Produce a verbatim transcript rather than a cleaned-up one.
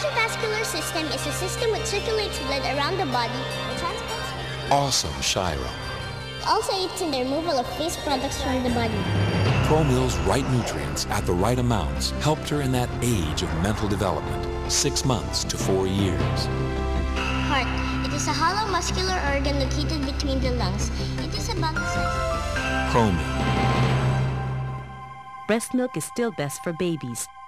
cardiovascular system is a system which circulates blood around the body and transports it. Awesome, Shaira. It also aids in the removal of waste products from the body. ProMill's right nutrients at the right amounts helped her in that age of mental development, six months to four years. Heart. It is a hollow muscular organ located between the lungs. It is about the size. ProMill. Breast milk is still best for babies.